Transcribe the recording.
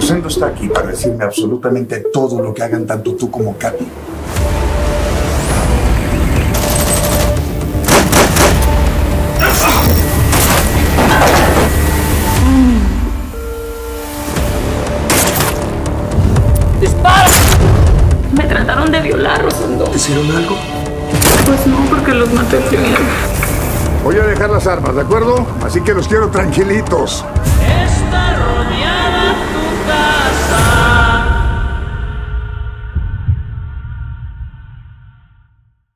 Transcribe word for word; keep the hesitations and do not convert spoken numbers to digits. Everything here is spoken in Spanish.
Rosendo está aquí para decirme absolutamente todo lo que hagan tanto tú como Katy. ¡Dispara! Me trataron de violar, Rosendo. ¿Te hicieron algo? Pues no, porque los maté primero. Voy a dejar las armas, ¿de acuerdo? Así que los quiero tranquilitos. Está rodeado.